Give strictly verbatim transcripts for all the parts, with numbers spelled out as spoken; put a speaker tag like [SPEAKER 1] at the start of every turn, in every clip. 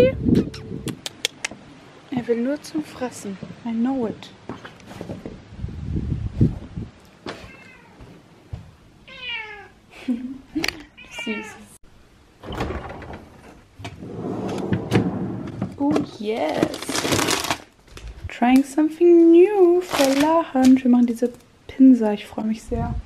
[SPEAKER 1] Randy? Er will nur zum Fressen. I know it. Süß. Oh yes. Trying something new for lunch. Wir machen diese Pinsa. Ich freue mich sehr.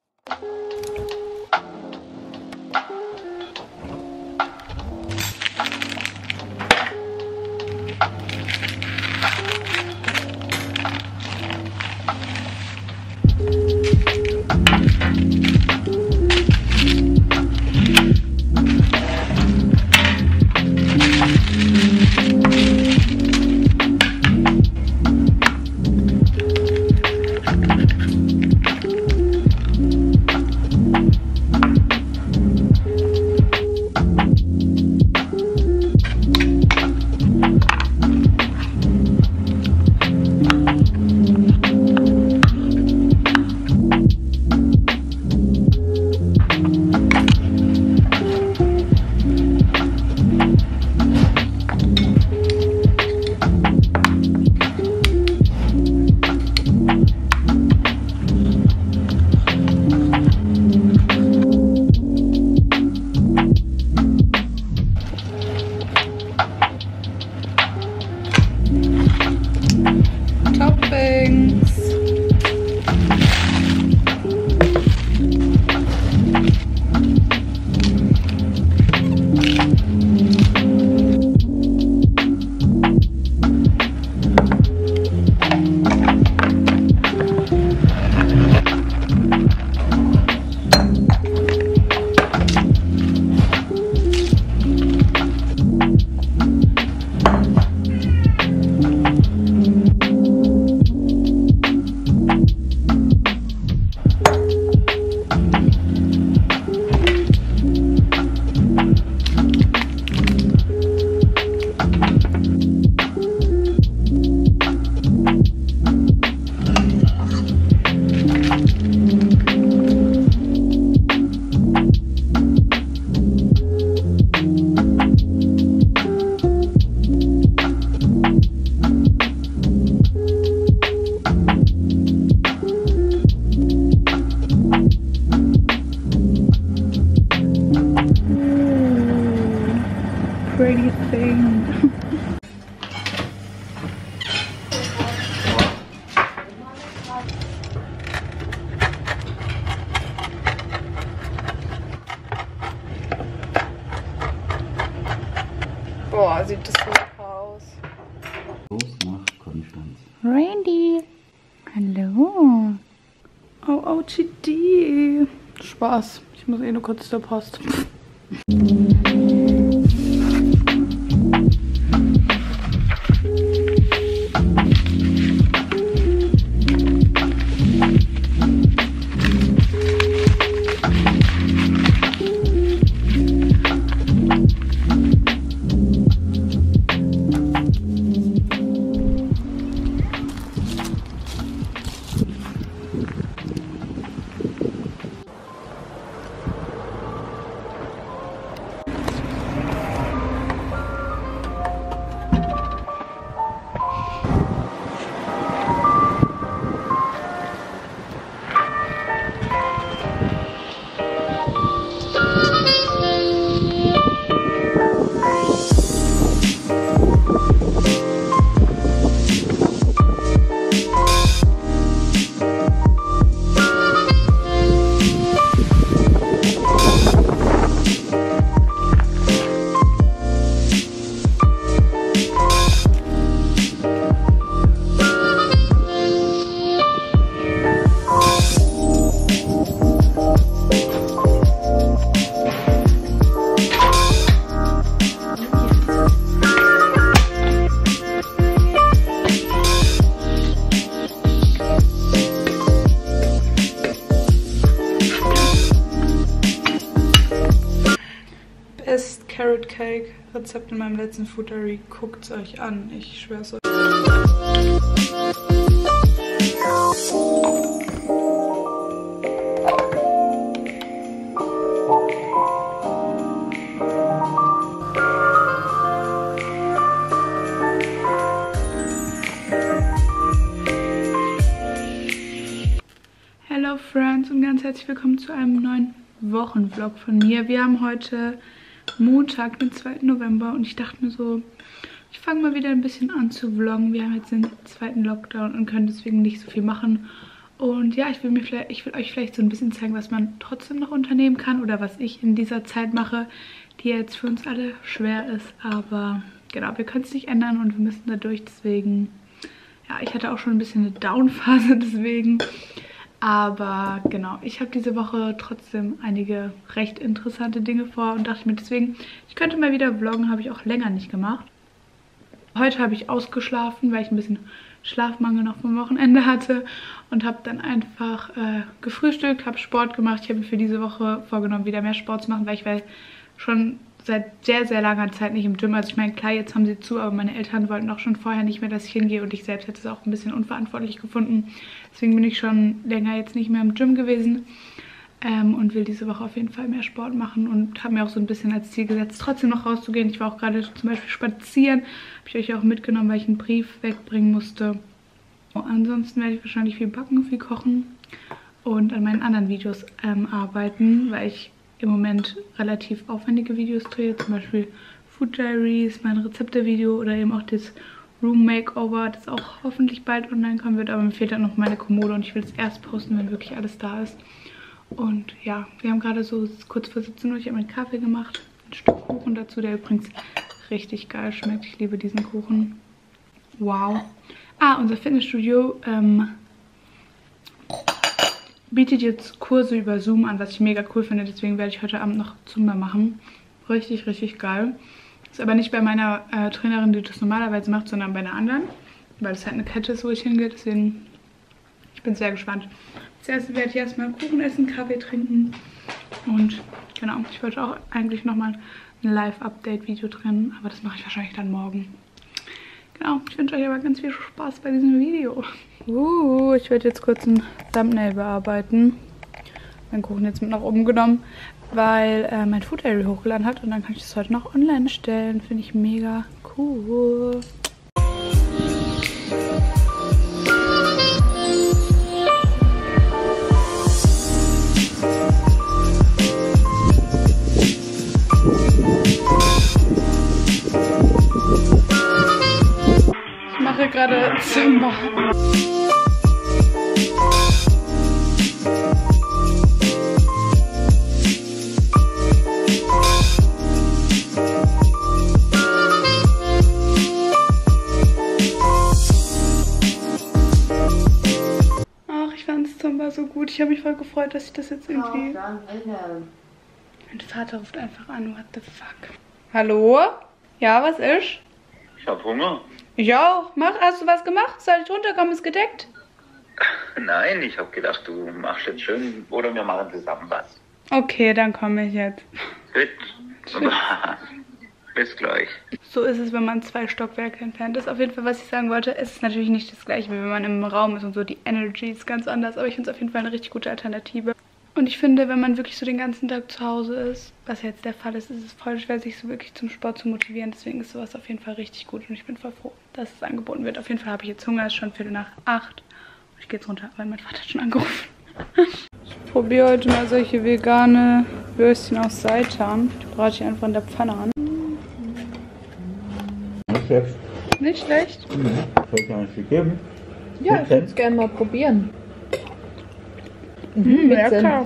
[SPEAKER 1] Pretty thing. Boah, sieht das lecker aus.
[SPEAKER 2] Los nach Konstanz.
[SPEAKER 1] Randy. Hallo. Oh, oh, G D. Spaß. Ich muss eh nur kurz zur Post. Best Carrot Cake Rezept in meinem letzten Foodery. Guckt es euch an, ich schwör's euch. herzlich willkommen zu einem neuen Wochenvlog von mir. Wir haben heute Montag, den zweiten November und ich dachte mir so, ich fange mal wieder ein bisschen an zu vloggen. Wir haben jetzt den zweiten Lockdown und können deswegen nicht so viel machen. Und ja, ich will, mir vielleicht, ich will euch vielleicht so ein bisschen zeigen, was man trotzdem noch unternehmen kann oder was ich in dieser Zeit mache, die jetzt für uns alle schwer ist. Aber genau, wir können es nicht ändern und wir müssen da durch, deswegen... Ja, ich hatte auch schon ein bisschen eine Down-Phase deswegen. Aber genau, ich habe diese Woche trotzdem einige recht interessante Dinge vor und dachte mir deswegen, ich könnte mal wieder vloggen, habe ich auch länger nicht gemacht. Heute habe ich ausgeschlafen, weil ich ein bisschen Schlafmangel noch vom Wochenende hatte und habe dann einfach äh, gefrühstückt, habe Sport gemacht. Ich habe mir für diese Woche vorgenommen, wieder mehr Sport zu machen, weil ich war schon seit sehr, sehr langer Zeit nicht im Gym. Also ich meine, klar, jetzt haben sie zu, aber meine Eltern wollten auch schon vorher nicht mehr, dass ich hingehe und ich selbst hätte es auch ein bisschen unverantwortlich gefunden. Deswegen bin ich schon länger jetzt nicht mehr im Gym gewesen ähm, und will diese Woche auf jeden Fall mehr Sport machen und habe mir auch so ein bisschen als Ziel gesetzt, trotzdem noch rauszugehen. Ich war auch gerade zum Beispiel spazieren, habe ich euch auch mitgenommen, weil ich einen Brief wegbringen musste. Und ansonsten werde ich wahrscheinlich viel backen, viel kochen und an meinen anderen Videos ähm, arbeiten, weil ich im Moment relativ aufwendige Videos drehe, zum Beispiel Food Diaries, mein Rezepte-Video oder eben auch das Room Makeover, das auch hoffentlich bald online kommen wird, aber mir fehlt dann noch meine Kommode und ich will es erst posten, wenn wirklich alles da ist. Und ja, wir haben gerade so kurz vor siebzehn Uhr, ich habe einen Kaffee gemacht, ein Stück Kuchen dazu, der übrigens richtig geil schmeckt. Ich liebe diesen Kuchen. Wow. Ah, unser Fitnessstudio ähm, bietet jetzt Kurse über Zoom an, was ich mega cool finde. Deswegen werde ich heute Abend noch Zumba machen. Richtig, richtig geil. Ist aber nicht bei meiner äh, Trainerin, die das normalerweise macht, sondern bei einer anderen. Weil es halt eine Kette ist, wo ich hingehe. Deswegen, ich bin sehr gespannt. Zuerst werde ich erstmal Kuchen essen, Kaffee trinken. Und genau, ich wollte auch eigentlich nochmal ein Live-Update-Video drehen. Aber das mache ich wahrscheinlich dann morgen. Genau, ich wünsche euch aber ganz viel Spaß bei diesem Video. Uh, ich werde jetzt kurz ein Thumbnail bearbeiten. Meinen Kuchen jetzt mit nach oben genommen, weil äh, mein Food Diary hochgeladen hat und dann kann ich das heute noch online stellen. Finde ich mega cool. Ich mache gerade Zumba. Ach, ich fand Zumba so gut. Ich habe mich voll gefreut, dass ich das jetzt irgendwie... Mein Vater ruft einfach an. What the fuck? Hallo? Ja, was ist?
[SPEAKER 3] Ich hab Hunger.
[SPEAKER 1] Ich auch. Mach, hast du was gemacht? Soll ich runterkommen? Ist gedeckt?
[SPEAKER 3] Nein, ich hab gedacht, du machst jetzt schön oder wir machen zusammen was.
[SPEAKER 1] Okay, dann komme ich jetzt.
[SPEAKER 3] Gut. Bis gleich.
[SPEAKER 1] So ist es, wenn man zwei Stockwerke entfernt ist. Auf jeden Fall, was ich sagen wollte, es ist natürlich nicht das gleiche, wie wenn man im Raum ist und so. Die Energy ist ganz anders, aber ich finde es auf jeden Fall eine richtig gute Alternative. Und ich finde, wenn man wirklich so den ganzen Tag zu Hause ist, was jetzt der Fall ist, ist es voll schwer, sich so wirklich zum Sport zu motivieren. Deswegen ist sowas auf jeden Fall richtig gut und ich bin voll froh, dass es angeboten wird. Auf jeden Fall habe ich jetzt Hunger, es ist schon Viertel nach acht. Ich gehe jetzt runter, weil mein Vater hat schon angerufen. Ich probiere heute mal solche vegane Würstchen aus Seitan. Die brate ich einfach in der Pfanne an.
[SPEAKER 2] Nicht schlecht.
[SPEAKER 1] Nicht schlecht?
[SPEAKER 2] Mhm. Soll ich gar nicht gegeben?
[SPEAKER 4] Ja, ich würde es gerne mal probieren.
[SPEAKER 1] Mhm, lecker.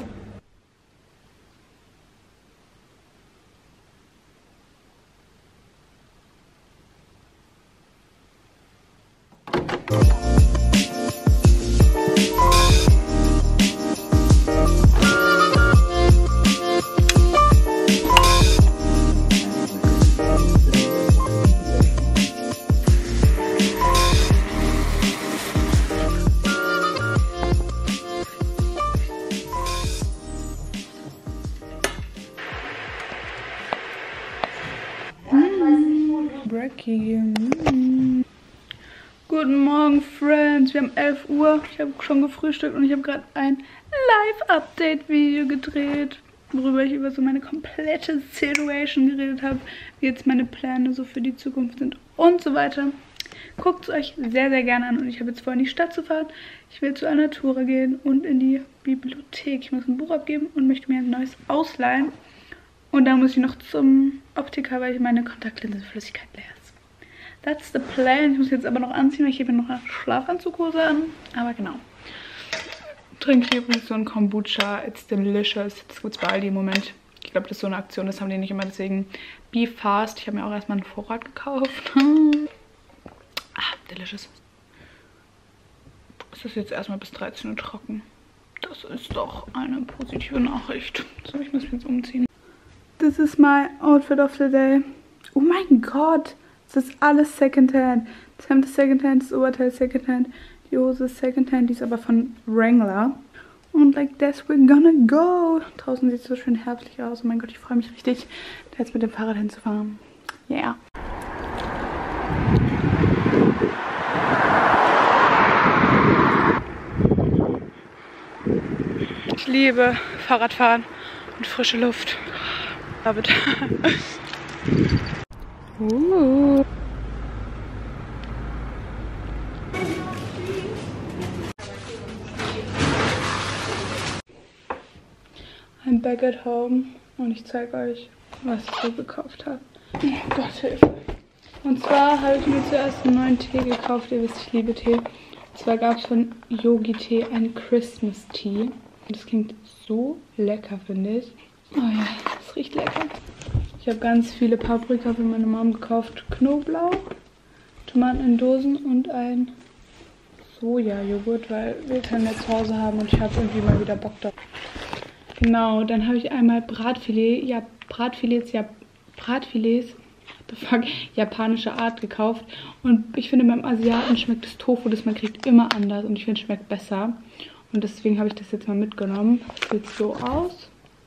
[SPEAKER 1] Brecky. Mm. Guten Morgen, Friends. Wir haben elf Uhr. Ich habe schon gefrühstückt und ich habe gerade ein Live-Update-Video gedreht, worüber ich über so meine komplette Situation geredet habe, wie jetzt meine Pläne so für die Zukunft sind und so weiter. Guckt es euch sehr, sehr gerne an. Und ich habe jetzt vor, in die Stadt zu fahren. Ich will zu Alnatura gehen und in die Bibliothek. Ich muss ein Buch abgeben und möchte mir ein neues ausleihen. Und dann muss ich noch zum Optiker, weil ich meine Kontaktlinsenflüssigkeit leer ist. That's the plan. Ich muss jetzt aber noch anziehen, weil ich habe noch eine Schlafanzughose an. Aber genau. Trinke hier übrigens so ein Kombucha. It's delicious. Das gibt es bei Aldi im Moment. Ich glaube, das ist so eine Aktion. Das haben die nicht immer. Deswegen be fast. Ich habe mir auch erstmal einen Vorrat gekauft. Ah, delicious. Es ist jetzt erstmal bis dreizehn Uhr trocken. Das ist doch eine positive Nachricht. So, ich muss mich jetzt umziehen. This is my outfit of the day. Oh mein Gott. Das ist alles Secondhand. Das Hemd ist Secondhand, das Oberteil ist Secondhand. Die Hose ist Secondhand, die ist aber von Wrangler. Und like this we're gonna go. Draußen sieht es so schön herbstlich aus. Oh mein Gott, ich freue mich richtig, da jetzt mit dem Fahrrad hinzufahren. Yeah. Ich liebe Fahrradfahren und frische Luft. David. uh. I'm back at home und ich zeige euch, was ich so gekauft habe. Oh Gott, Hilfe. Und zwar habe ich mir zuerst einen neuen Tee gekauft. Ihr wisst, ich liebe Tee. Und zwar gab es von Yogi Tee einen Christmas Tea. Und das klingt so lecker, finde ich. Oh ja, das riecht lecker. Ich habe ganz viele Paprika für meine Mom gekauft. Knoblauch, Tomaten in Dosen und ein Soja-Joghurt, weil wir keinen mehr zu Hause haben und ich habe irgendwie mal wieder Bock drauf. Genau, dann habe ich einmal Bratfilet, ja, Bratfilets, ja, Bratfilets, what the fuck, japanische Art gekauft. Und ich finde, beim Asiaten schmeckt das Tofu, das man kriegt, immer anders. Und ich finde, es schmeckt besser. Und deswegen habe ich das jetzt mal mitgenommen. Das sieht so aus.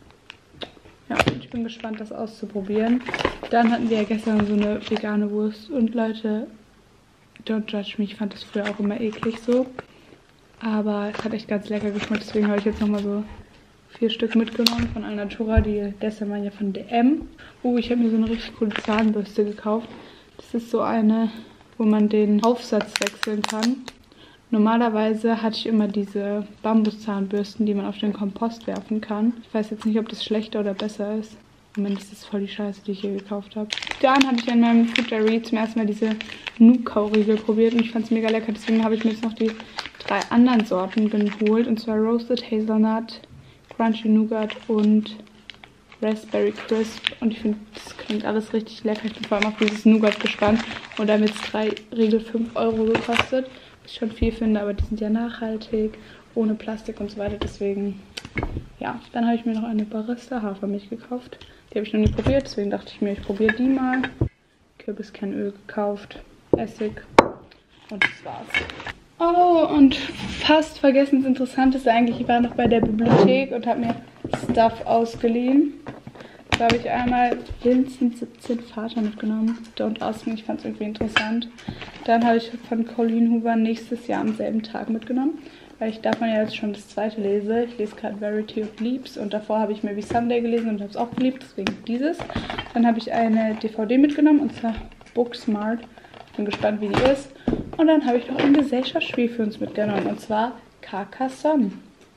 [SPEAKER 1] Ja, und ich bin gespannt, das auszuprobieren. Dann hatten wir ja gestern so eine vegane Wurst. Und Leute, don't judge me, ich fand das früher auch immer eklig so. Aber es hat echt ganz lecker geschmeckt, deswegen habe ich jetzt nochmal so vier Stück mitgenommen von Alnatura. Die gestern waren ja von D M. Oh, ich habe mir so eine richtig coole Zahnbürste gekauft. Das ist so eine, wo man den Aufsatz wechseln kann. Normalerweise hatte ich immer diese Bambuszahnbürsten, die man auf den Kompost werfen kann. Ich weiß jetzt nicht, ob das schlechter oder besser ist. Moment, das ist voll die Scheiße, die ich hier gekauft habe. Dann habe ich in meinem Food Diary zum ersten Mal diese Nuuk-Kauriegel probiert und ich fand es mega lecker. Deswegen habe ich mir jetzt noch die drei anderen Sorten geholt. Und zwar Roasted Hazelnut, Crunchy Nougat und Raspberry Crisp. Und ich finde, das klingt alles richtig lecker. Ich bin vor allem auf dieses Nougat gespannt. Und da haben jetzt drei Riegel fünf Euro gekostet. Was ich schon viel finde, aber die sind ja nachhaltig, ohne Plastik und so weiter. Deswegen, ja. Dann habe ich mir noch eine Barista Hafermilch gekauft. Die habe ich noch nie probiert, deswegen dachte ich mir, ich probiere die mal. Kürbiskernöl gekauft, Essig und das war's. Oh, und fast vergessen, das Interessanteste eigentlich, ich war noch bei der Bibliothek und habe mir Stuff ausgeliehen. Da habe ich einmal Vincent siebzehn Vater mitgenommen. Don't ask me, ich fand es irgendwie interessant. Dann habe ich von Colleen Hoover nächstes Jahr am selben Tag mitgenommen. Weil ich davon ja jetzt schon das zweite lese. Ich lese gerade Verity of Leaps und davor habe ich Maybe Someday gelesen und habe es auch geliebt, deswegen dieses. Dann habe ich eine D V D mitgenommen und zwar Booksmart. Ich bin gespannt, wie die ist. Und dann habe ich noch ein Gesellschaftsspiel für uns mitgenommen und zwar Carcassonne.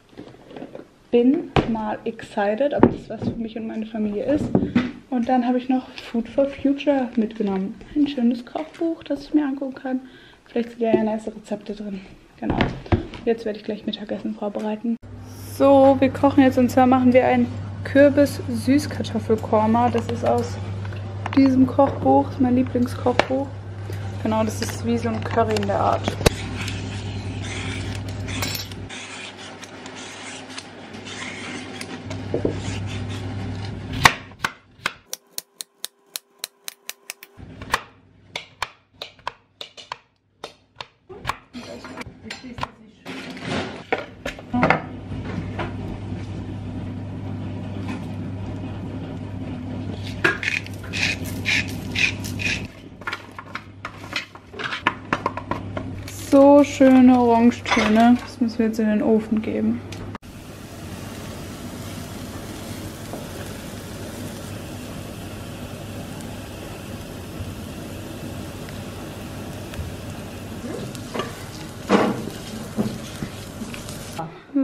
[SPEAKER 1] Bin mal excited, ob das was für mich und meine Familie ist. Und dann habe ich noch Food for Future mitgenommen. Ein schönes Kochbuch, das ich mir angucken kann. Vielleicht sind ja nice Rezepte drin. Genau. Jetzt werde ich gleich Mittagessen vorbereiten. So, wir kochen jetzt und zwar machen wir ein Kürbis-Süßkartoffelkorma. Das ist aus diesem Kochbuch, das ist mein Lieblingskochbuch. Genau, das ist wie so ein Curry in der Art. So schöne Orangetöne. Das müssen wir jetzt in den Ofen geben.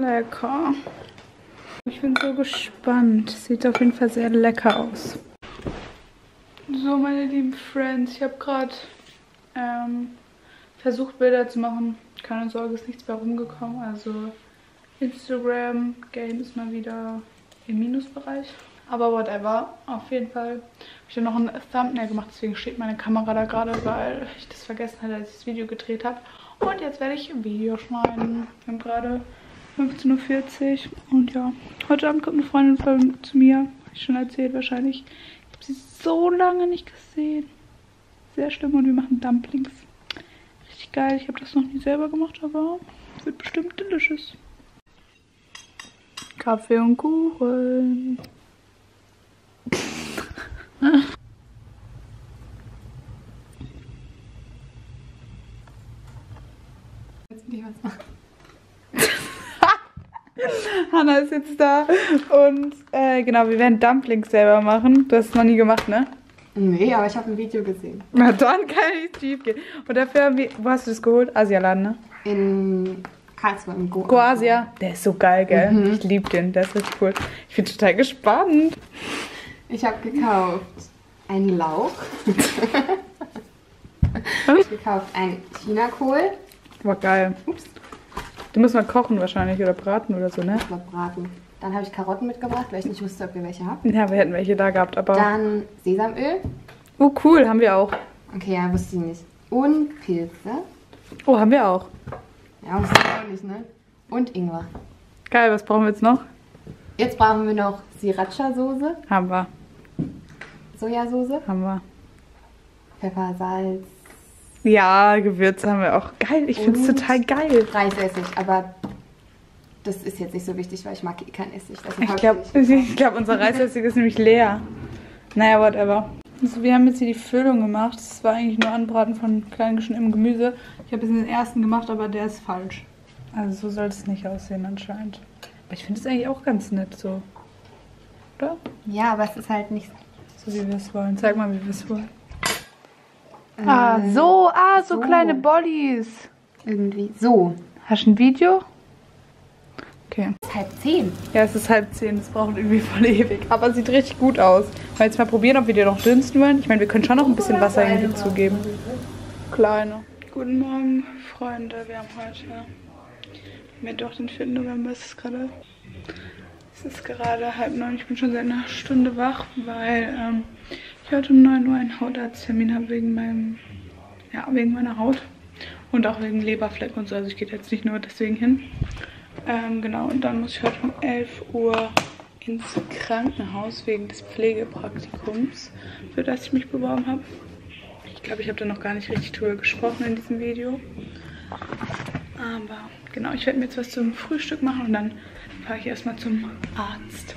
[SPEAKER 1] lecker. Ich bin so gespannt. Sieht auf jeden Fall sehr lecker aus. So, meine lieben Friends, ich habe gerade ähm, versucht, Bilder zu machen. Keine Sorge, ist nichts bei rumgekommen. Also Instagram-Game ist mal wieder im Minusbereich. Aber whatever. Auf jeden Fall habe ich dann noch ein Thumbnail gemacht. Deswegen steht meine Kamera da gerade, weil ich das vergessen hatte, als ich das Video gedreht habe. Und jetzt werde ich ein Video schneiden. Wir haben gerade fünfzehn Uhr vierzig. Und ja, heute Abend kommt eine Freundin von, zu mir. Habe ich schon erzählt wahrscheinlich. Ich habe sie so lange nicht gesehen. Sehr schlimm. Und wir machen Dumplings. Richtig geil. Ich habe das noch nie selber gemacht, aber wird bestimmt delicious. Kaffee und Kuchen.
[SPEAKER 5] Jetzt will ich was machen.
[SPEAKER 1] Hannah ist jetzt da und äh, genau, wir werden Dumplings selber machen. Du hast es noch nie gemacht, ne?
[SPEAKER 5] Nee, aber ich habe ein Video gesehen.
[SPEAKER 1] Na dann kann nichts schief gehen. Und dafür haben wir, wo hast du das geholt? Asialaden, ne?
[SPEAKER 5] In Karlsruhe im Go.
[SPEAKER 1] Goasia. Der ist so geil, gell?
[SPEAKER 5] Mhm.
[SPEAKER 1] Ich liebe den, der ist richtig cool. Ich bin total gespannt.
[SPEAKER 5] Ich habe gekauft einen Lauch. Ich habe gekauft einen Chinakohl.
[SPEAKER 1] War geil.
[SPEAKER 5] Ups.
[SPEAKER 1] Du musst mal kochen wahrscheinlich oder braten oder so, ne?
[SPEAKER 5] Ich glaube braten. Dann habe ich Karotten mitgebracht, weil ich nicht wusste, ob ihr welche habt.
[SPEAKER 1] Ja, wir hätten welche da gehabt, aber...
[SPEAKER 5] Dann Sesamöl.
[SPEAKER 1] Oh, cool, haben wir auch.
[SPEAKER 5] Okay, ja, wusste ich nicht. Und Pilze.
[SPEAKER 1] Oh, haben wir auch.
[SPEAKER 5] Ja, wusste ich auch nicht, ne? Und Ingwer.
[SPEAKER 1] Geil, was brauchen wir jetzt noch?
[SPEAKER 5] Jetzt brauchen wir noch Sriracha-Soße,
[SPEAKER 1] Haben wir,
[SPEAKER 5] Sojasauce,
[SPEAKER 1] haben wir.
[SPEAKER 5] Pfeffer, Salz,
[SPEAKER 1] Ja, Gewürze haben wir auch. Geil, ich finde es
[SPEAKER 5] Und?
[SPEAKER 1] total geil.
[SPEAKER 5] Reisessig. Aber das ist jetzt nicht so wichtig, weil ich mag eh keinen Essig. Deswegen
[SPEAKER 1] Ich
[SPEAKER 5] hab
[SPEAKER 1] glaube,
[SPEAKER 5] nicht gekauft.
[SPEAKER 1] ich glaub, unser Reisessig ist nämlich leer. Naja, whatever. Also wir haben jetzt hier die Füllung gemacht. Das war eigentlich nur Anbraten von klein geschnittenem Gemüse. Ich habe jetzt den ersten gemacht, aber der ist falsch. Also so soll es nicht aussehen anscheinend. Aber ich finde es eigentlich auch ganz nett so. Oder?
[SPEAKER 5] Ja, aber es ist halt nicht
[SPEAKER 1] So wie wir es wollen. Zeig mal, wie wir es wollen.
[SPEAKER 5] äh,
[SPEAKER 1] Ah, so. Ah, so,
[SPEAKER 5] so.
[SPEAKER 1] kleine Bollis.
[SPEAKER 5] irgendwie so.
[SPEAKER 1] Hast du ein Video? Okay.
[SPEAKER 5] Es ist halb zehn.
[SPEAKER 1] Ja, es ist halb zehn, das braucht irgendwie voll ewig. Aber es sieht richtig gut aus. Wollen wir jetzt mal probieren, ob wir die noch dünsten wollen? Ich meine, wir können schon noch ein bisschen Wasser irgendwie zugeben. Kleine. Guten Morgen, Freunde. Wir haben heute Mittwoch, den vierten November. Es ist gerade, es ist gerade halb neun. Ich bin schon seit einer Stunde wach, weil ähm, ich heute um neun Uhr einen Hautarzttermin habe wegen meinem, ja, wegen meiner Haut. Und auch wegen Leberflecken und so. Also ich gehe jetzt nicht nur deswegen hin. Ähm, genau, und dann muss ich heute um elf Uhr ins Krankenhaus wegen des Pflegepraktikums, für das ich mich beworben habe. Ich glaube, ich habe da noch gar nicht richtig drüber gesprochen in diesem Video. Aber genau, ich werde mir jetzt was zum Frühstück machen und dann fahre ich erstmal zum Arzt.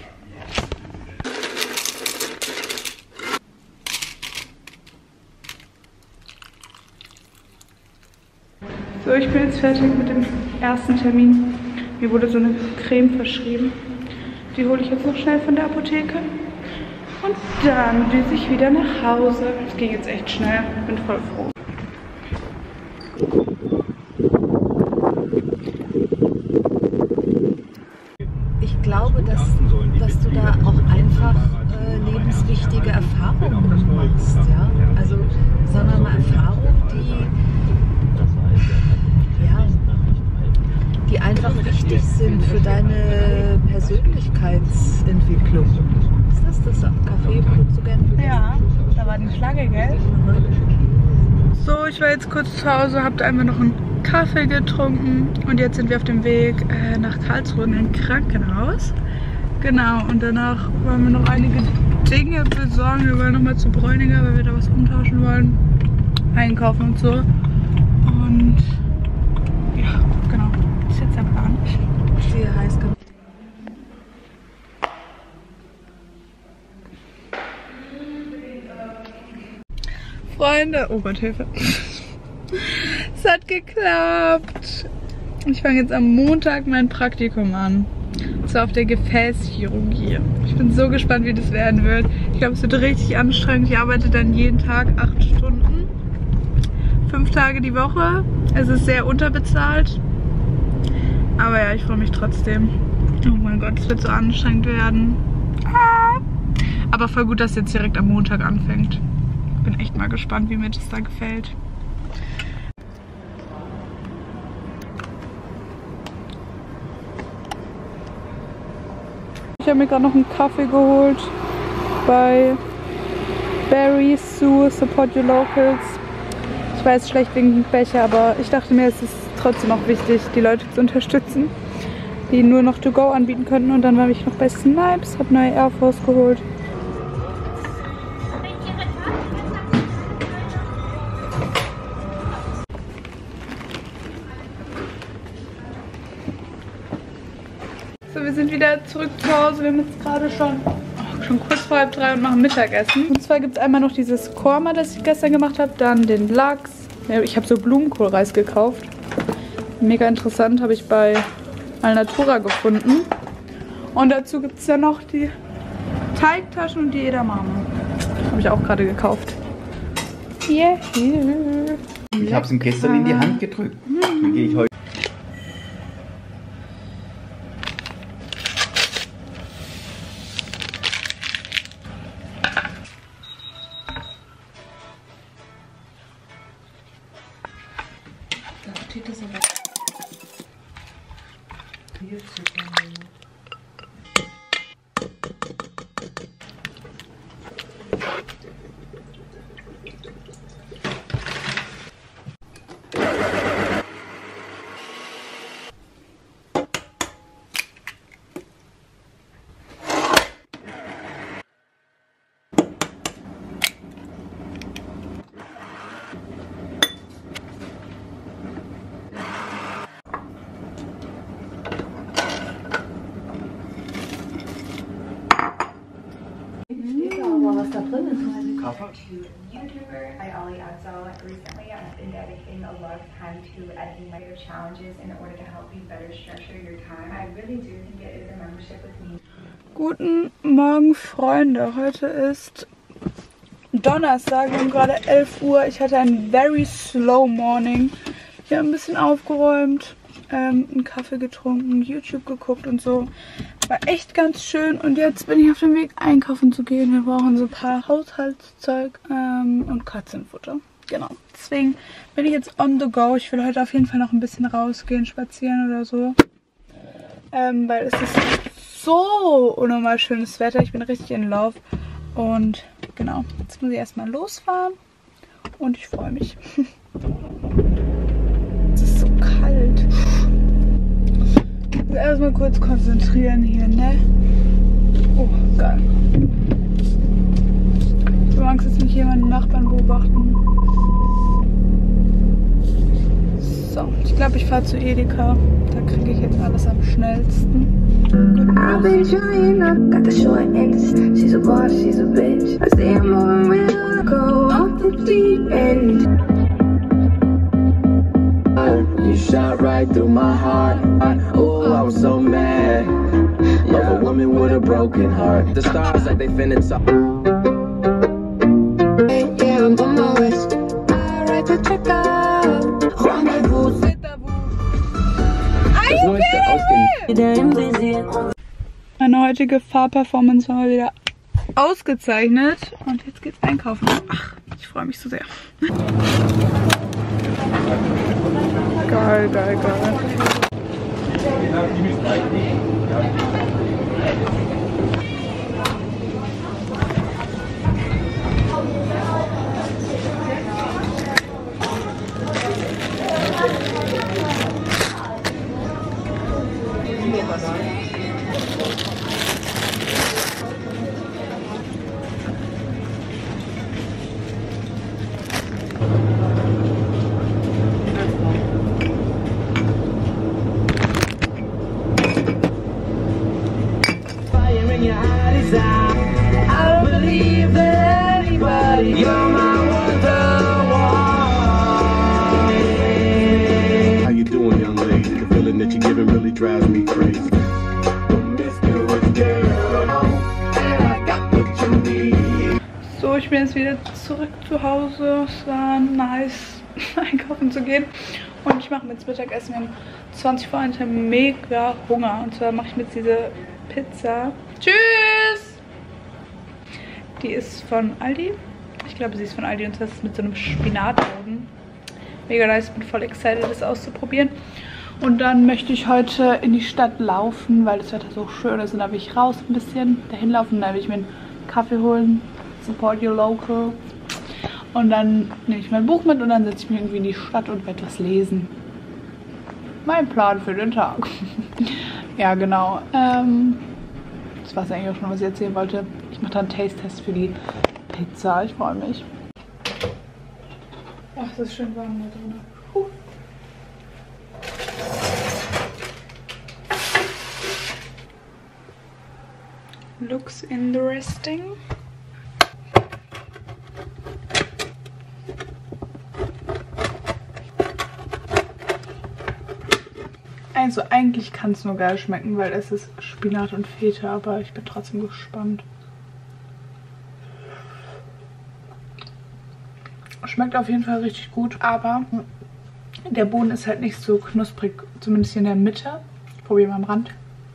[SPEAKER 1] So, ich bin jetzt fertig mit dem ersten Termin. Mir wurde so eine Creme verschrieben. Die hole ich jetzt noch schnell von der Apotheke. Und dann düse ich wieder nach Hause. Das ging jetzt echt schnell. Ich bin voll froh.
[SPEAKER 6] Ich glaube, dass, dass du da auch einfach äh, lebenswichtige Erfahrungen machst. Ja? Also, sondern eine Erfahrung, die, ja, die einfach wichtig sind für deine Persönlichkeitsentwicklung. Ist das das Café, wo du so gerne bist?
[SPEAKER 1] Ja, da war die Schlange, gell? So, ich war jetzt kurz zu Hause, habt einfach noch einen Kaffee getrunken und jetzt sind wir auf dem Weg äh, nach Karlsruhe in ein Krankenhaus. Genau, und danach wollen wir noch einige Dinge besorgen. Wir wollen nochmal zu Bräuninger, weil wir da was umtauschen wollen. Einkaufen und so. Und ja, genau, das ist jetzt der Plan.
[SPEAKER 6] Ich sehe heiß gemacht.
[SPEAKER 1] Freunde, oh Gott, Hilfe. Es hat geklappt. Ich fange jetzt am Montag mein Praktikum an. Und zwar auf der Gefäßchirurgie. Ich bin so gespannt, wie das werden wird. Ich glaube, es wird richtig anstrengend. Ich arbeite dann jeden Tag acht Stunden. Fünf Tage die Woche. Es ist sehr unterbezahlt. Aber ja, ich freue mich trotzdem. Oh mein Gott, es wird so anstrengend werden. Ah. Aber voll gut, dass es jetzt direkt am Montag anfängt. Bin echt mal gespannt, wie mir das da gefällt. Ich habe mir gerade noch einen Kaffee geholt bei Barry Sue Support Your Locals. Ich weiß, schlecht wegen dem Becher, aber ich dachte mir, es ist trotzdem auch wichtig, die Leute zu unterstützen, die nur noch To Go anbieten könnten. Und dann war ich noch bei Snipes, habe neue Air Force geholt. So, wir sind wieder zurück zu Hause. Wir haben jetzt gerade schon, oh, schon kurz vor halb drei und machen Mittagessen. Und zwar gibt es einmal noch dieses Korma, das ich gestern gemacht habe, dann den Lachs. Ja, ich habe so Blumenkohlreis gekauft. Mega interessant, habe ich bei Alnatura gefunden. Und dazu gibt es dann noch die Teigtaschen und die Edamame. Habe ich auch gerade gekauft. Yeah.
[SPEAKER 2] Ich habe es ihm gestern in die Hand gedrückt. Wie gehe ich heute?
[SPEAKER 1] Da steht das aber.
[SPEAKER 6] Was da drin ist.
[SPEAKER 7] YouTuber, I Ollie Adzo. Recently, I've been dedicating a lot of time to editing my challenges in order to help you better structure your time. I really do think it is a membership with me.
[SPEAKER 1] Guten Morgen, Freunde. Heute ist Donnerstag, wir haben gerade elf Uhr. Ich hatte einen very slow morning. Ich habe ein bisschen aufgeräumt, ähm, einen Kaffee getrunken, YouTube geguckt und so. War echt ganz schön und jetzt bin ich auf dem Weg einkaufen zu gehen. Wir brauchen so ein paar Haushaltszeug ähm, und Katzenfutter. Genau. Deswegen bin ich jetzt on the go. Ich will heute auf jeden Fall noch ein bisschen rausgehen, spazieren oder so. Ähm, weil es ist so unnormal schönes Wetter. Ich bin richtig in Love. Und genau, jetzt muss ich erstmal losfahren. Und ich freue mich. Es ist so kalt. Ich muss erstmal kurz konzentrieren hier, ne? Oh, geil. Ich habe Angst, dass mich jemand den Nachbarn beobachten. So, ich glaube, ich fahre zu Edeka. Da kriege ich jetzt alles am schnellsten.
[SPEAKER 8] I've been trying, I got the short end. She's a boss, she's a bitch. I say I'm moving real, go off the deep end. You shot right through my heart. Oh, I was so mad. Love a woman with a broken heart. The stars like they finna talk. Yeah, I'm on my west. I write the check out. Rendezvous.
[SPEAKER 1] Meine heutige Fahrperformance war mal wieder ausgezeichnet. Und jetzt geht's einkaufen. Ach, ich freue mich so sehr. Geil, geil, geil. So, ich bin jetzt wieder zurück zu Hause. Es war nice, einkaufen zu gehen. Und ich mache mir jetzt Mittagessen. Wir haben zwanzig vor eins, mega Hunger. Und zwar mache ich mir jetzt diese Pizza. Tschüss! Die ist von Aldi. Ich glaube, sie ist von Aldi und das ist mit so einem Spinatboden. Mega nice, ich bin voll excited, das auszuprobieren. Und dann möchte ich heute in die Stadt laufen, weil das Wetter so schön ist. Und da will ich raus ein bisschen dahin laufen. Da will ich mir einen Kaffee holen. Support your local. Und dann nehme ich mein Buch mit und dann setze ich mich irgendwie in die Stadt und werde was lesen. Mein Plan für den Tag. Ja, genau. Ähm, das war es eigentlich auch schon, was ich erzählen wollte. Ich mache dann einen Taste-Test für die Pizza. Ich freue mich. Ach, das ist schön warm da drin. Huh. Looks interesting. Also eigentlich kann es nur geil schmecken, weil es ist Spinat und Feta, aber ich bin trotzdem gespannt. Schmeckt auf jeden Fall richtig gut, aber der Boden ist halt nicht so knusprig, zumindest hier in der Mitte. Ich probiere mal am Rand.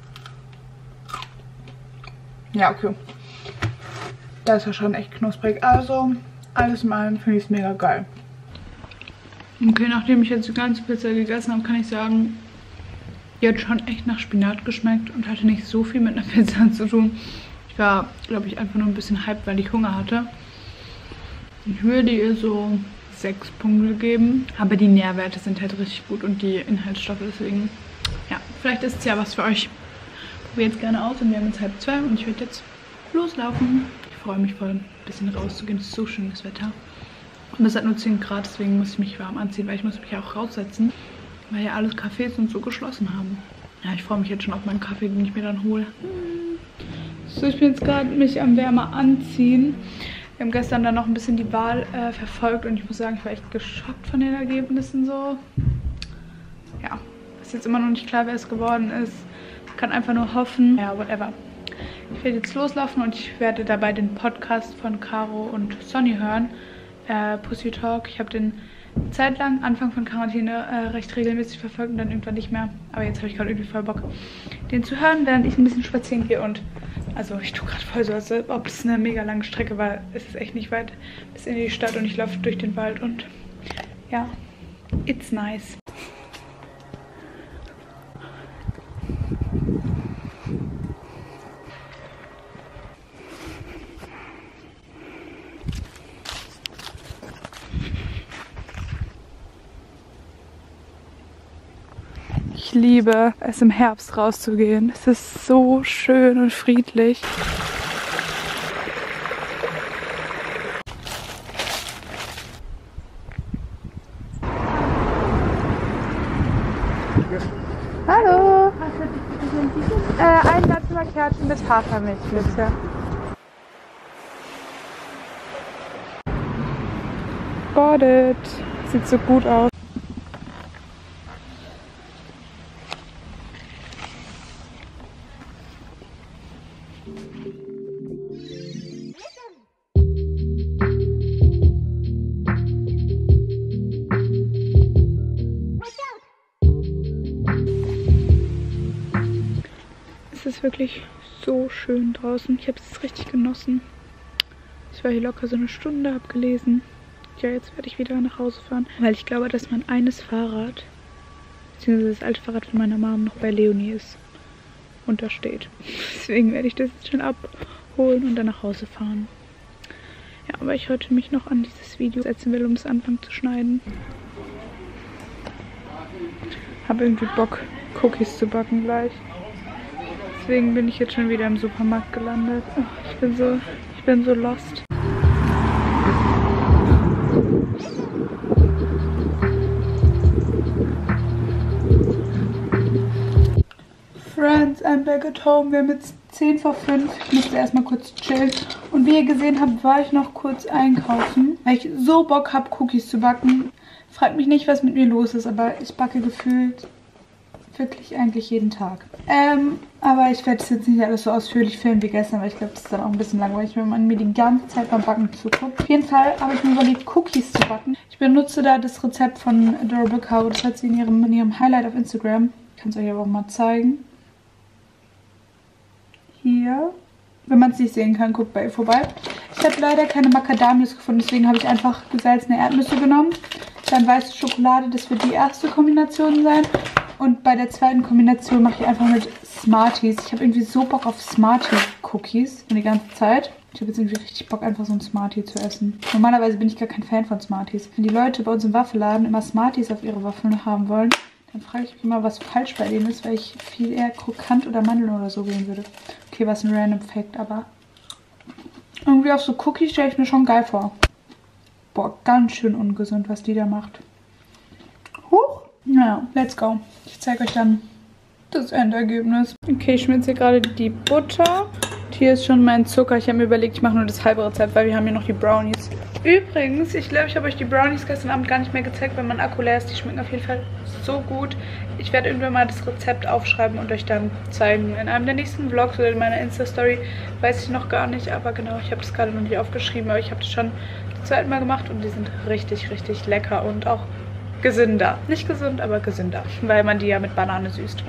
[SPEAKER 1] Ja, okay. Da ist ja schon echt knusprig. Also, alles in allem finde ich es mega geil. Okay, nachdem ich jetzt die ganze Pizza gegessen habe, kann ich sagen, die hat schon echt nach Spinat geschmeckt und hatte nicht so viel mit einer Pizza zu tun. Ich war, glaube ich, einfach nur ein bisschen hyped, weil ich Hunger hatte. Ich würde ihr so sechs Punkte geben, aber die Nährwerte sind halt richtig gut und die Inhaltsstoffe, deswegen, ja, vielleicht ist es ja was für euch. Probiert es gerne aus und wir haben jetzt halb zwei und ich werde jetzt loslaufen. Ich freue mich voll, ein bisschen rauszugehen. Es ist so schön, das Wetter. Und es hat nur zehn Grad, deswegen muss ich mich warm anziehen, weil ich muss mich auch raussetzen, weil ja alle Cafés und so geschlossen haben. Ja, ich freue mich jetzt schon auf meinen Kaffee, den ich mir dann hole. So, ich bin jetzt gerade mich am Wärmer anziehen. Wir haben gestern dann noch ein bisschen die Wahl äh, verfolgt und ich muss sagen, ich war echt geschockt von den Ergebnissen so. Ja, ist jetzt immer noch nicht klar, wer es geworden ist. Ich kann einfach nur hoffen. Ja, whatever. Ich werde jetzt loslaufen und ich werde dabei den Podcast von Caro und Sonny hören. Äh, Pussy Talk. Ich habe den zeitlang, Anfang von Quarantäne, äh, recht regelmäßig verfolgt und dann irgendwann nicht mehr. Aber jetzt habe ich gerade irgendwie voll Bock, den zu hören, während ich ein bisschen spazieren gehe. Und also ich tue gerade voll so, als ob es eine mega lange Strecke war. Es ist echt nicht weit bis in die Stadt und ich laufe durch den Wald und ja, it's nice. Ich liebe es, im Herbst rauszugehen. Es ist so schön und friedlich. Hallo! Äh, ein Latte Macchiato mit Hafermilch, bitte. Got it. Sieht so gut aus. Es ist wirklich so schön draußen. Ich habe es richtig genossen. Ich war hier locker so eine Stunde, habe gelesen. Ja, jetzt werde ich wieder nach Hause fahren, weil ich glaube, dass mein eines Fahrrad, beziehungsweise das alte Fahrrad von meiner Mom, noch bei Leonie ist und da steht. Deswegen werde ich das jetzt schon abholen und dann nach Hause fahren. Ja, aber ich heute mich noch an dieses Video setzen will, um es anfangen zu schneiden. Habe irgendwie Bock, Cookies zu backen gleich. Deswegen bin ich jetzt schon wieder im Supermarkt gelandet. Oh, ich bin so, ich bin so lost. Friends, I'm back at home. Wir haben jetzt zehn vor fünf. Ich musste erstmal kurz chillen. Und wie ihr gesehen habt, war ich noch kurz einkaufen, weil ich so Bock habe, Cookies zu backen. Fragt mich nicht, was mit mir los ist, aber ich backe gefühlt wirklich eigentlich jeden Tag. Ähm, aber ich werde es jetzt nicht alles so ausführlich filmen wie gestern, weil ich glaube, das ist dann auch ein bisschen langweilig, wenn man mir die ganze Zeit beim Backen zuguckt. Auf jeden Fall habe ich mir überlegt, Cookies zu backen. Ich benutze da das Rezept von Adorable Cow. Das hat sie in ihrem, in ihrem Highlight auf Instagram. Ich kann es euch aber auch mal zeigen. Hier. Wenn man es nicht sehen kann, guckt bei ihr vorbei. Ich habe leider keine Macadamias gefunden, deswegen habe ich einfach gesalzene Erdnüsse genommen. Dann weiße Schokolade, das wird die erste Kombination sein. Und bei der zweiten Kombination mache ich einfach mit Smarties. Ich habe irgendwie so Bock auf Smartie-Cookies die ganze Zeit. Ich habe jetzt irgendwie richtig Bock, einfach so ein Smartie zu essen. Normalerweise bin ich gar kein Fan von Smarties. Wenn die Leute bei uns im Waffelladen immer Smarties auf ihre Waffeln haben wollen, dann frage ich mich immer, was falsch bei denen ist, weil ich viel eher krokant oder Mandeln oder so wählen würde. Okay, was ein random Fact, aber irgendwie auf so Cookies stelle ich mir schon geil vor. Boah, ganz schön ungesund, was die da macht. Huch! Naja, let's go. Ich zeige euch dann das Endergebnis. Okay, ich schmitze hier gerade die Butter. Und hier ist schon mein Zucker. Ich habe mir überlegt, ich mache nur das halbe Rezept, weil wir haben hier noch die Brownies. Übrigens, ich glaube, ich habe euch die Brownies gestern Abend gar nicht mehr gezeigt, weil mein Akku leer ist. Die schmecken auf jeden Fall so gut. Ich werde irgendwann mal das Rezept aufschreiben und euch dann zeigen. In einem der nächsten Vlogs oder in meiner Insta-Story, weiß ich noch gar nicht. Aber genau, ich habe das gerade noch nicht aufgeschrieben. Aber ich habe das schon das zweite Mal gemacht und die sind richtig, richtig lecker und auch gesünder. Nicht gesund, aber gesünder, weil man die ja mit Banane süßt.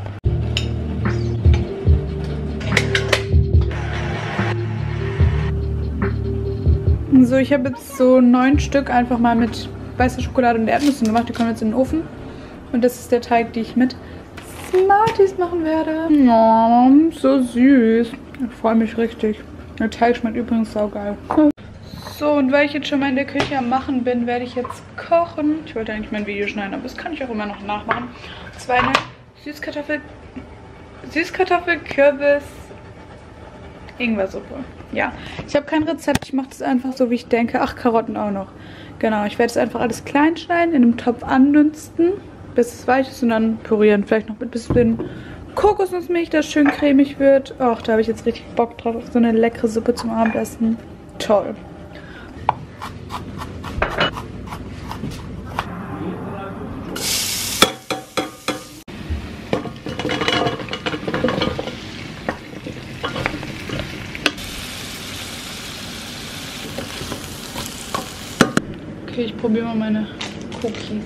[SPEAKER 1] So, ich habe jetzt so neun Stück einfach mal mit weißer Schokolade und Erdnüssen gemacht. Die kommen jetzt in den Ofen. Und das ist der Teig, die ich mit Smarties machen werde. Oh, so süß. Ich freue mich richtig. Der Teig schmeckt übrigens saugeil. So, und weil ich jetzt schon mal in der Küche am Machen bin, werde ich jetzt kochen. Ich wollte eigentlich mein Video schneiden, aber das kann ich auch immer noch nachmachen. Das war eine Süßkartoffel... Süßkartoffel, Kürbis... Ingwersuppe. Ja, ich habe kein Rezept. Ich mache das einfach so, wie ich denke. Ach, Karotten auch noch. Genau, ich werde es einfach alles klein schneiden, in einem Topf andünsten, bis es weich ist und dann pürieren. Vielleicht noch mit ein bisschen Kokosnussmilch, das schön cremig wird. Ach, da habe ich jetzt richtig Bock drauf, auf so eine leckere Suppe zum Abendessen. Toll. Okay, ich probiere mal meine Cookies.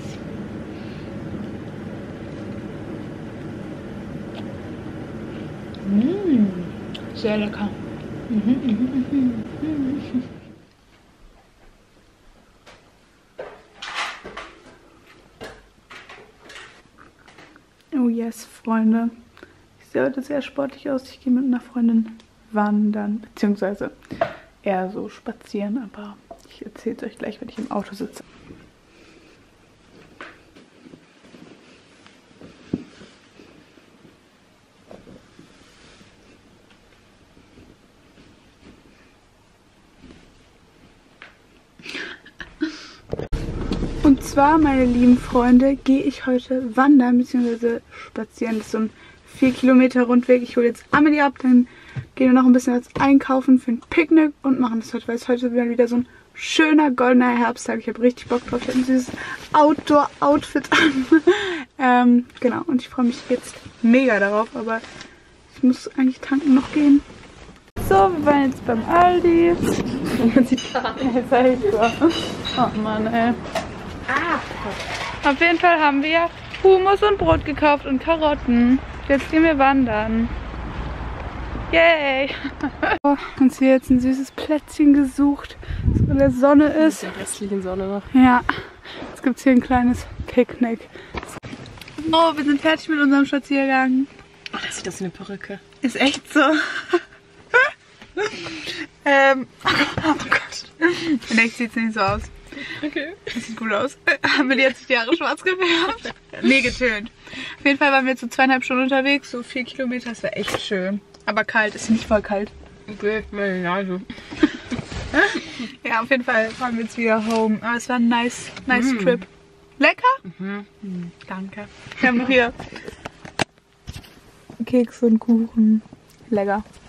[SPEAKER 1] Mmh, sehr lecker. Mhm, mhm, mhm, mhm. Oh yes, Freunde. Ich sehe heute sehr sportlich aus. Ich gehe mit einer Freundin wandern, beziehungsweise eher so spazieren, aber ich erzähle es euch gleich, wenn ich im Auto sitze. Und zwar, meine lieben Freunde, gehe ich heute wandern bzw. spazieren. Das ist so ein vier Kilometer Rundweg. Ich hole jetzt Amelie ab, dann gehen wir noch ein bisschen was einkaufen für ein Picknick und machen das heute, weil es heute wieder so ein schöner goldener Herbsttag. Ich habe richtig Bock drauf. Ich habe ein süßes Outdoor-Outfit an. ähm, genau, und ich freue mich jetzt mega darauf, aber ich muss eigentlich tanken noch gehen. So, wir waren jetzt beim Aldi. Man sieht gar nicht. Oh Mann, ey. Ah. Auf jeden Fall haben wir Hummus und Brot gekauft und Karotten. Jetzt gehen wir wandern. Yay! Uns hier jetzt ein süßes Plätzchen gesucht, das in der Sonne ist.
[SPEAKER 4] In der restlichen Sonne noch.
[SPEAKER 1] Ja, jetzt gibt es hier ein kleines Picknick. Oh, wir sind fertig mit unserem Spaziergang.
[SPEAKER 4] Oh, das sieht aus wie eine Perücke.
[SPEAKER 1] Ist echt so. ähm, oh Gott. In echt sieht es nicht so aus. Okay. Das sieht gut aus. Haben wir die jetzt die Haare schwarz gefärbt? Nee, getönt. Auf jeden Fall waren wir jetzt so zweieinhalb Stunden unterwegs, so vier Kilometer, das war echt schön. Aber kalt, ist nicht voll kalt.
[SPEAKER 4] Okay, also.
[SPEAKER 1] Ja, auf jeden Fall fahren wir jetzt wieder home. Aber es war ein nice, nice mm. Trip. Lecker? Mhm. Mm, danke. Wir haben noch hier Kekse und Kuchen. Lecker.